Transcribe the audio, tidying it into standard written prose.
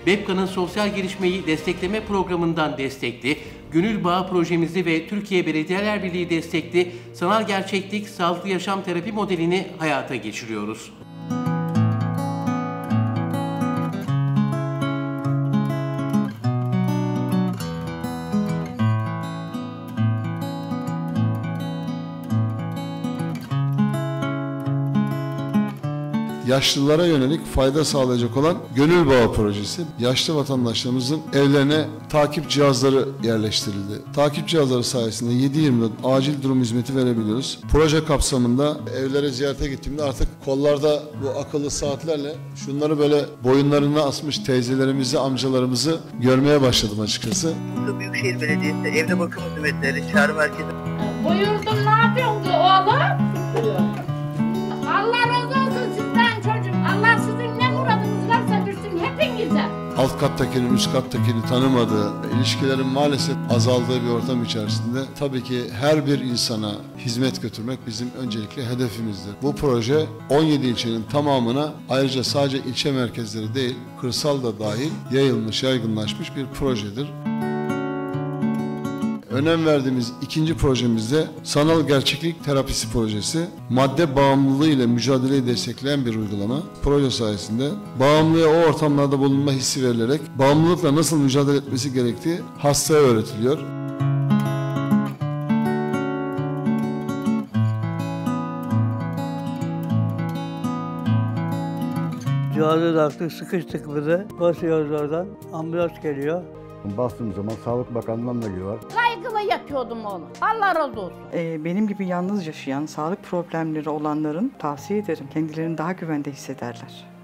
BEPKA'nın sosyal gelişmeyi destekleme programından destekli, Gönül Bağı projemizi ve Türkiye Belediyeler Birliği destekli sanal gerçeklik sağlıklı yaşam terapi modelini hayata geçiriyoruz. Yaşlılara yönelik fayda sağlayacak olan Gönül Bağı projesi. Yaşlı vatandaşlarımızın evlerine takip cihazları yerleştirildi. Takip cihazları sayesinde 7/24 acil durum hizmeti verebiliyoruz. Proje kapsamında evlere ziyarete gittiğimde artık kollarda bu akıllı saatlerle şunları böyle boyunlarına asmış teyzelerimizi, amcalarımızı görmeye başladım açıkçası. Bursa Büyükşehir Belediyesi evde bakım hizmetleri çağrı merkezi. Buyurdum, ne yapıyorsun oğlum? Allah razı olsun sizden çocuğum. Allah sizin ne muradınız varsa versin hepinize. Alt kattakinin üst kattakini tanımadığı, ilişkilerin maalesef azaldığı bir ortam içerisinde tabii ki her bir insana hizmet götürmek bizim öncelikli hedefimizdir. Bu proje 17 ilçenin tamamına, ayrıca sadece ilçe merkezleri değil, kırsal da dahil yayılmış, yaygınlaşmış bir projedir. Önem verdiğimiz ikinci projemizde sanal gerçeklik terapisi projesi. Madde bağımlılığı ile mücadeleyi destekleyen bir uygulama. Proje sayesinde bağımlıya o ortamlarda bulunma hissi verilerek bağımlılıkla nasıl mücadele etmesi gerektiği hastaya öğretiliyor. Cihazı taktık, sıkıştık bize. Basıyoruz oradan, ambulans geliyor. Bastığım zaman Sağlık Bakanlığı'ndan da geliyor. Kaygılı yatıyordum oğlum. Allah razı olsun. Benim gibi yalnız yaşayan, sağlık problemleri olanların tavsiye ederim. Kendilerini daha güvende hissederler.